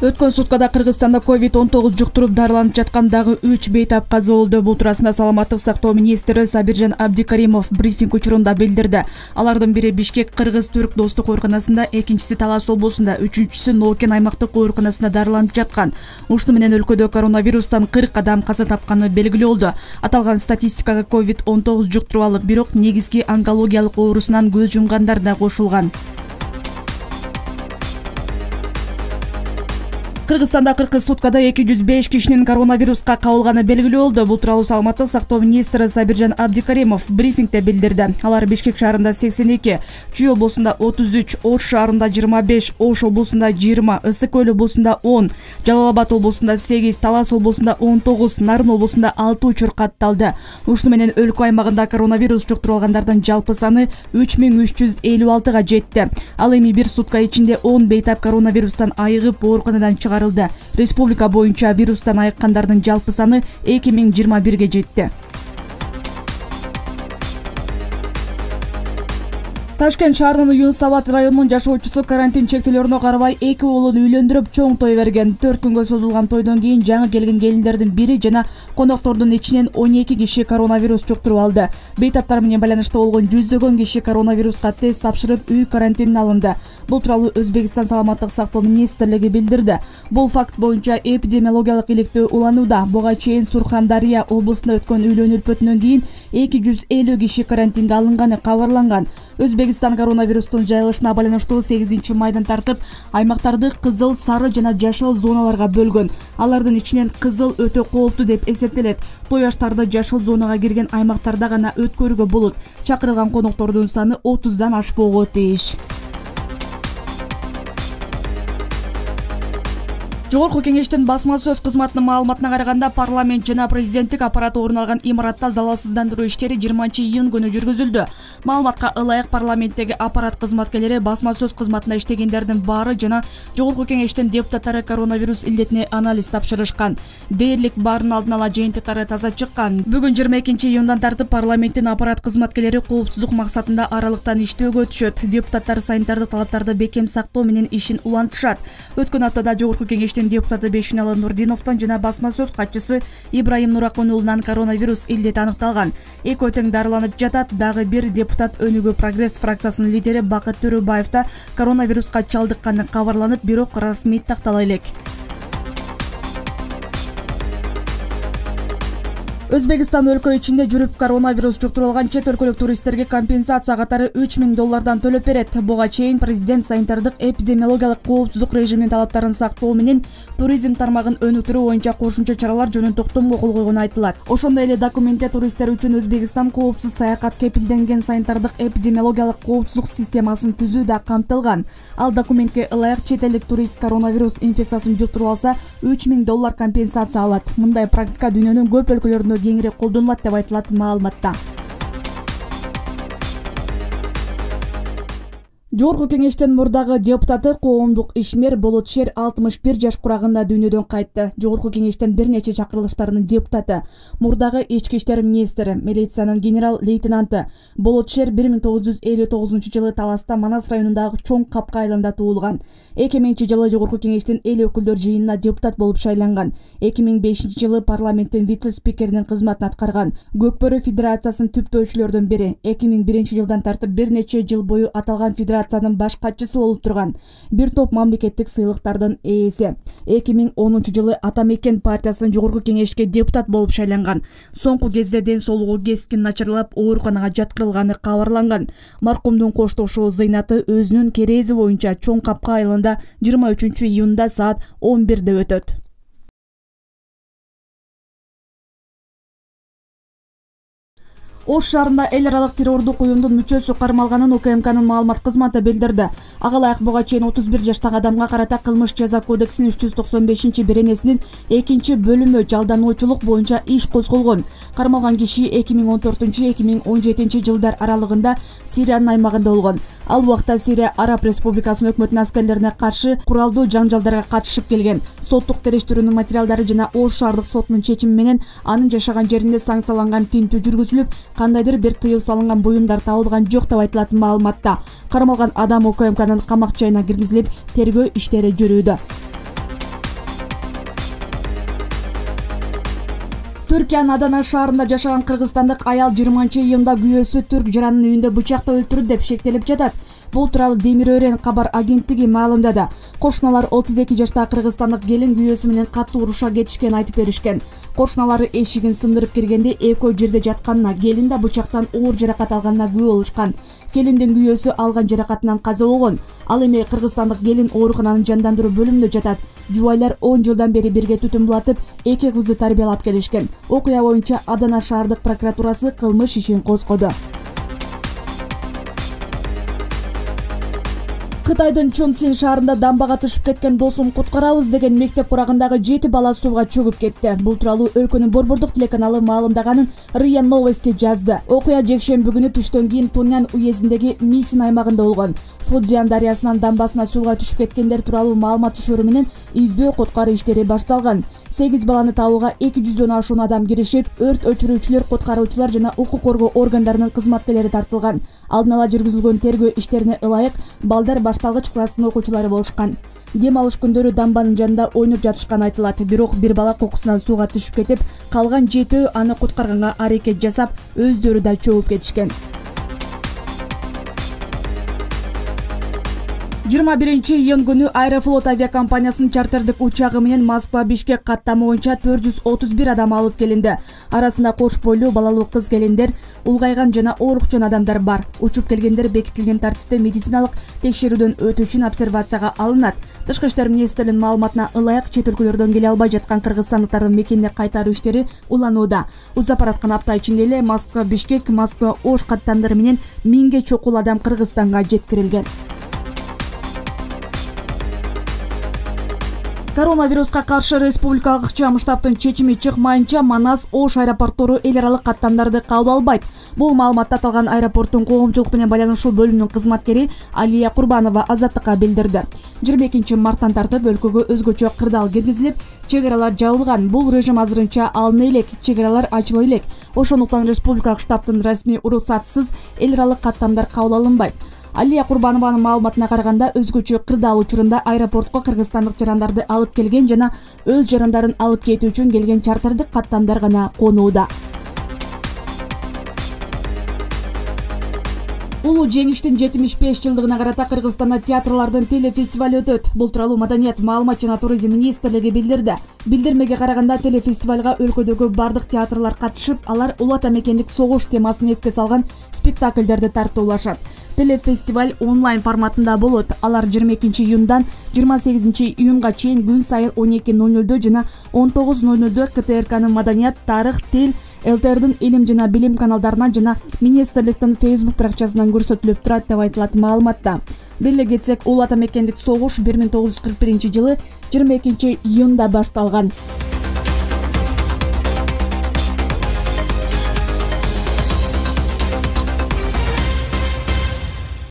Өткөн суткада Кыргызстанда COVID-19 жуктуруп дарыланып жаткан дагы 3 бейтап каза болду. Бул туурасында саламаттык сактоо министри Сабиржан Абдикаримов брифинг учурунда билдирди. Алардын бири Бишкек кыргыз-түрк достук ооруканасында, экинчиси Талас облусунда, үчүнчүсү Нокен аймактык ооруканасында дарыланып жаткан. Ушуну менен өлкөдө коронавирустан 40 адам каза тапканы белгилүү болду. Аталган статистикага COVID-19 жуктуруп алып, бирок негизги онкологиялык оорусунан көз жумгандар да кошулган. Кыргызстанда 40 суткада 205 кишинин коронавируска кабылганы белгилүү болду. Бул тууралуу саламаттык сактоо министри Сабиржан Абдикаримов брифингде билдирди. Алар Бишкек шаарында 82, Чүй облусунда 33, Ош шаарында 25, Ош облусунда 20, Ысык Көл облусунда 10, Жалал Абад облусунда 8, Талас облусунда 19, Нарын облусунда 6 учур катталды. Ушуну менен өлкө аймагында коронавирус жуктуруп алгандардын жалпы саны 3356га жетти. Ал эми бир сутка ичинде 10 бейтап коронавирустан айыгып ооруканадан чыгарылды. Республика боюнча вирустан айыккандардын жалпы саны 2021ге жетти. Ташкент шаарынын Юнусабад районунун жашоочусу карантин чектөөлөрүнө карабай 2 уулун үйлөндүрүп чоң той берген. 4 күнгө созулган тойдон кийин жаңы келген келиндердин бири жана коноктордун ичинен 12 киши коронавирус жуктуруп алды. Бейтаптар менен байланышта болгон жүздөгөн киши коронавируска тест тапшырып үй карантинине алынды. Бул тууралуу Өзбекстан саламаттык сактоо министрлиги билдирди. Бул факт боюнча эпидемиологиялык иликтөө уланууда. Буга чейин Сурхандария облусунда өткөн үйлөнүү үлпөтүнөн кийин 250 киши карантинге алынганы кабарланган. Өзбекстан коронавирустун жайылышына байланыштуу 8 майдан тартып, аймактарды кызыл, сары жана жашыл зоналарга бөлгөн. Алардын ичинен кызыл өтө кооптуу деп эсептелет. Той аштарды жашыл зонага кирген аймактарда гана өткөрүүгө болот. Чакырылган коноктордун саны 30дан ашпоого тийиш. Жогорку кеңештин басма сөз кызматынын маалыматына караганда, парламент жана президенттик аппарат орун алган имаратта залалсыздандыруу иштери 20-июнь күнү жүргүзүлдү. Маалыматка ылайык парламенттеги аппарат кызматкерлери басма сөз кызматында иштегендердин баары жана жогорку кеңештин депутаттары коронавирус илдетине анализ тапшырышкан. Дээрлик баарын алдын ала жыйынтыктары таза чыккан. Бүгүн 22-июндан тартып парламенттин аппарат кызматкерлери коопсуздук максатында аралыктан иштөөгө түшөт. Депутаттар санитардык талаптарды бекем сактоо менен ишин улантышат. Өткөн аптада жогорку кеңештин депутаты Бешиналы Нурдиновдон жана басма сөз катчысы Ибраим Нуракун уулунан коронавирус илдети аныкталган. Эки тең дарыланып жатат. Дагы бир депутат Өнүгүү Прогресс фракциясынын лидери Бакыт Төрөбаев да коронавируска чалдыкканы кабарланып, бирок расмий тактала элек. Өзбекстан өлкө ичинде жүрүп коронавирус жуктуруп алган чет өлкөлүк туристтерге компенсация катары $3000 төлөп берет. Буга чейин президент санитардык эпидемиологиялык коопсуздук режиминин талаптарын сактоо менен туризм тармагын өнүктүрүү боюнча кошумча чаралар жөнүндө токтомго кол койгону айтылат. Ошондой эле документте туристтер үчүн Өзбекстан коопсуз саякат кепилденген санитардык эпидемиологиялык коопсуздук системасын түзүү да камтылган. Ал документке ылайык чет элдик турист коронавирус инфекциясын жуктуруп алса $3000 компенсация алат. Мындай практика дүйнөнүн көп өлкөлөрүндө кеңири колдонулат деп айтылат маалыматта. Жогорку кеңештин мурдагы депутаты коомдук ишмер Болотшер 61 жаш курагында дүйнөдөн кайтты. Жогорку кеңештин бир нече чакырылыштарынын депутаты, мурдагы ички иштер министри, милициянын генерал-лейтенанты Болотшер 1959-жылы Таласта Манас районундагы Чоң Капка айылында туулган. 2000-жылы жогорку кеңештин эл өкүлдөр жыйынына депутат болуп шайланган. 2005-жылы парламенттин вице-спикеринин кызматын аткарган. Көкбөрү федерациясынын түптөөчүлөрдөн бири. 2001-жылдан тартып бир нече жыл бою аталган федерациянын баш катчысы болуп турган. Бир топ мамлекеттик сыйлыктардын ээси. 2010-жылы Атамекен партиясынын жогорку кеңешке депутат болуп шайланган. Соңку кезде ден соолугу кескин начарлап, ооруканага жаткырылганы кабарланган. Маркумдун коштошуу зыйнаты өзүнүн керези боюнча Чоң Капка айылында 23-июнда саат 11-де өтөт. Ош шаарында эл аралык террордук уюмдун мүчөсү кармалганын УКМКнын маалымат кызматы билдирди. Ага ылайык буга чейин 31 жаштагы адамга карата кылмыш жаза кодексинин 395-беренесинин 2-бөлүмү жалдануучулук боюнча иш козголгон. Кармалган киши 2014-2017 жылдар аралыгында Сириянын аймагында болгон. Ал убакта Сирия Араб Республикасынын өкмөтүнүн аскерлерине каршы куралдуу жаңжалдарга катышып келген. Соттук териштирүүнүн материалдары жана Ош шаардык сотунун чечими менен анын жашаган жеринде санкцияланган тинтүү жүргүзүлүп, кандайдыр бир тыюу салынган буюмдар табылган жок деп айтылат маалыматта. Кармалган адам УКМКнын камак жайына киргизилип, тергөө иштери жүрүүдө. Түркиянын Адана шаарында жашаган кыргызстандык аял 20-июнда күйөөсү түрк жаранын үйүндө бычакта өлтүрүлдү деп шектелип жатат. Бул тууралуу Демирөөрен кабар агенттиги маалымдады. Кошуналар 32 жаштагы кыргызстандык келин күйөөсү менен катуу уруша кетишкен айтып беришкен. Кошуналары эшигин сындырып киргенде экөө жерде жатканына, келин да бычактан оор жаракат алганына күбө болушкан. Келиндин күйөөсү алган жаракатынан каза болгон. Ал эми кыргызстандык келин оорукананын жандандыруу бөлүмүндө жатат. Жубайлар 10 жылдан бери бирге түтүн булатып, 2 кызды тарбиялап келишкен. Окуя боюнча Адана шаардык прокуратурасы кылмыш ишин козгоду. Кытайдын Чунцин шаарында дамбага түшүп кеткен досун куткарабыз деген мектеп курагындагы 7 бала сууга чөгүп кетти. Бул тууралуу өлкөнүн борбордук телеканалы маалымдаганын РИА Новости жазды. Окуя жекшемби күнү түштөн кийин Туньян уездиндеги Мисин аймагында болгон. Фудзиян дарыясынан дамбасына сууга түшүп кеткендер тууралуу маалымат түшүрүү менен издөө куткаруу иштери башталган. 8 баланы табууга 200дөн ашуун адам киришип, өрт өчүрүүчүлөр, куткаруучулар жана укук коргоо органдарынын кызматкерлери тартылган. Алдын ала жүргүзүлгөн тергөө иштерине ылайык балдар башталгыч класстын окуучулары болушкан. Дем алыш күндөрү дамбанын жанында ойноп жатышкан айтылат. Бирок бир бала кокусунан сууга түшүп кетип, калган 7 аны куткарганга аракет жасап, өздөрү да чөгүп кетишкен. 21-июнь күнү Аэрофлот авиакомпаниясынын чартердик учагы менен Москва-Бишкек каттамы боюнча 431 адам алып келинди. Арасында кош бойлуу балалуу кыз келиндер, улгайган жана оорукчан адамдар бар. Учуп келгендер бекитилген тартипте медициналык текшерүүдөн өтүү үчүн обсервацияга алынат. Тышкы иштер министрлигинин маалыматына ылайык чет өлкөлөрдөн келе албай жаткан кыргызстандыктардын мекенине кайтаруу иштери уланууда. Узап бараткан апта ичинде эле Москва-Бишкек, Москва-Ош каттамдары менен 1000ге чукул адам Кыргызстанга жеткирилген. Коронавируска каршы республикалык ыкчам штабтын чечими чыкмайынча Манас, Ош аэропорттору эл аралык каттамдарды кабыл албайт. Бул маалыматты аталган аэропорттун коомчулук менен байланышуу бөлүмүнүн кызматкери Алия Курбанова Азаттыкка билдирди. 22 марттан тартып өлкөгө өзгөчө кырдаал киргизилип, чек аралар жабылган. Бул режим азырынча алына элек, чек аралар ачыла элек. Ошондуктан республикалык штабтын расмий уруксатсыз эл аралык каттамдар кабыл алынбайт. Алия Курбанованын маалыматына караганда, өзгөчө кырдаал учурунда аэропортко кыргызстандык жарандарды алып келген жана өз жарандарын алып кетүү үчүн келген чартердик каттамдар гана конууда. Улуу жеңиштин 75 жылдыгына карата Кыргызстанда театрлардын телефестивали өтөт. Бул тууралуу Маданият, маалымат жана туризм министрлиги билдирди. Билдирмеге караганда, телефестивалга өлкөдөгү бардык театрлар катышып, алар Улуу Ата мекендик согуш темасын эске салган спектакльдерди тартуулашат. Телефестиваль онлайн форматында болот. Алар 22 июндан 28 июнга чейин күн сайын 12:00 жана 19:00 КТРКнын Маданият, тарых, тил, ЛТРдын илим жана билим каналдарынан жана министрликтин Facebook баракчасынан көрсөтүлүп турат деп айтылат маалыматта. Беле кетсек, Улуу Ата мекендик согуш 1941 жылы 22 июнда башталган.